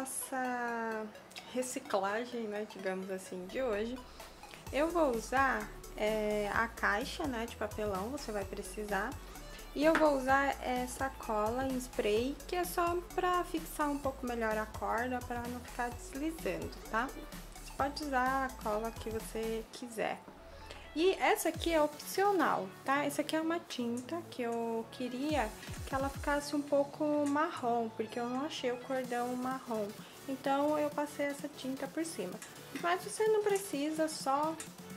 nossa reciclagem, né, digamos assim, de hoje, eu vou usar a caixa, né, de papelão, você vai precisar. E eu vou usar essa cola em spray, que é só pra fixar um pouco melhor a corda, pra não ficar deslizando, tá? Você pode usar a cola que você quiser. E essa aqui é opcional, tá? Essa aqui é uma tinta que eu queria que ela ficasse um pouco marrom, porque eu não achei o cordão marrom. Então eu passei essa tinta por cima. Mas você não precisa, só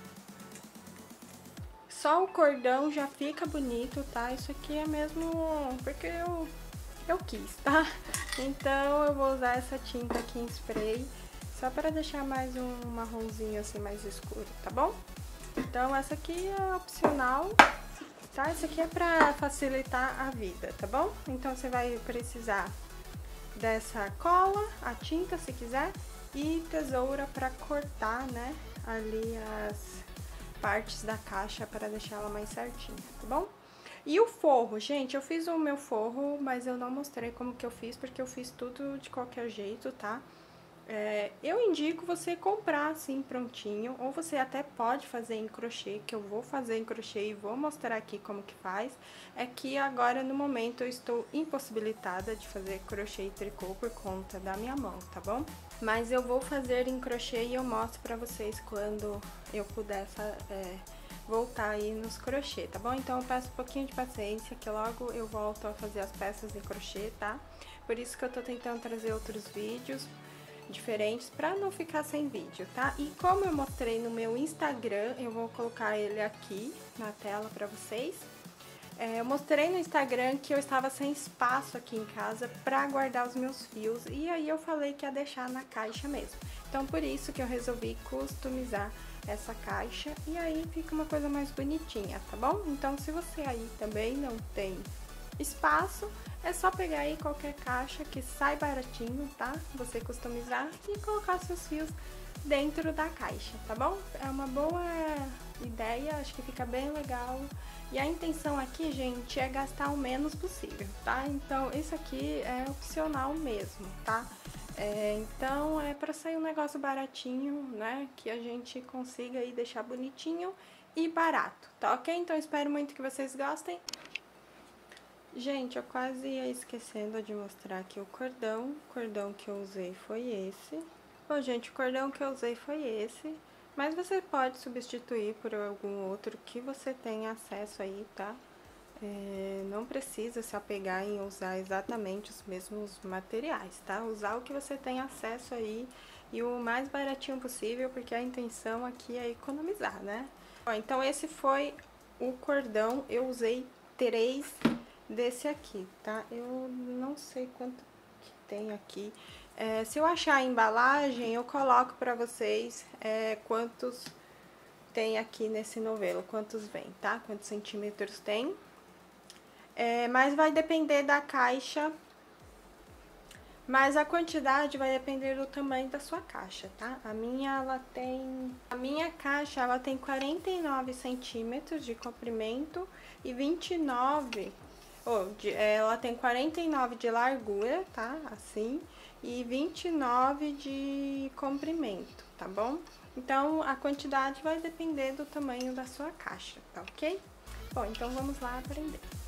o cordão já fica bonito, tá? Isso aqui é mesmo porque eu quis, tá? Então eu vou usar essa tinta aqui em spray, só para deixar mais um marronzinho assim mais escuro, tá bom? Então essa aqui é opcional, tá? Isso aqui é pra facilitar a vida, tá bom? Então você vai precisar dessa cola, a tinta se quiser, e tesoura pra cortar, né, ali as partes da caixa para deixar ela mais certinha, tá bom? E o forro, gente, eu fiz o meu forro, mas eu não mostrei como que eu fiz, porque eu fiz tudo de qualquer jeito, tá? Eu indico você comprar assim prontinho, ou você até pode fazer em crochê, que eu vou fazer em crochê e vou mostrar aqui como que faz. É que agora no momento eu estou impossibilitada de fazer crochê e tricô por conta da minha mão, tá bom? Mas eu vou fazer em crochê e eu mostro pra vocês quando eu puder voltar aí nos crochê, tá bom? Então eu peço um pouquinho de paciência, que logo eu volto a fazer as peças em crochê, tá? Por isso que eu tô tentando trazer outros vídeos diferentes para não ficar sem vídeo, tá? E como eu mostrei no meu Instagram, eu vou colocar ele aqui na tela para vocês. Eu mostrei no Instagram que eu estava sem espaço aqui em casa para guardar os meus fios, e aí eu falei que ia deixar na caixa mesmo. Então por isso que eu resolvi customizar essa caixa, e aí fica uma coisa mais bonitinha, tá bom? Então se você aí também não tem espaço, é só pegar aí qualquer caixa que sai baratinho, tá? Você customizar e colocar seus fios dentro da caixa, tá bom? É uma boa ideia, acho que fica bem legal. E a intenção aqui, gente, é gastar o menos possível, tá? Então, isso aqui é opcional mesmo, tá? Então, é pra sair um negócio baratinho, né? Que a gente consiga aí deixar bonitinho e barato, tá ok? Então, espero muito que vocês gostem. Gente, eu quase ia esquecendo de mostrar aqui o cordão. O cordão que eu usei foi esse. Bom, gente, o cordão que eu usei foi esse. Mas você pode substituir por algum outro que você tenha acesso aí, tá? Não precisa se apegar em usar exatamente os mesmos materiais, tá? Usar o que você tem acesso aí e o mais baratinho possível, porque a intenção aqui é economizar, né? Bom, então esse foi o cordão. Eu usei 3 desse aqui, tá? Eu não sei quanto que tem aqui. Se eu achar a embalagem, eu coloco pra vocês quantos tem aqui nesse novelo, quantos vem, tá? Quantos centímetros tem. Mas vai depender da caixa, mas a quantidade vai depender do tamanho da sua caixa, tá? A minha caixa, ela tem 49 centímetros de comprimento e 29... ela tem 49 de largura, tá? Assim, e 29 de comprimento, tá bom? Então, a quantidade vai depender do tamanho da sua caixa, tá ok? Bom, então vamos lá aprender.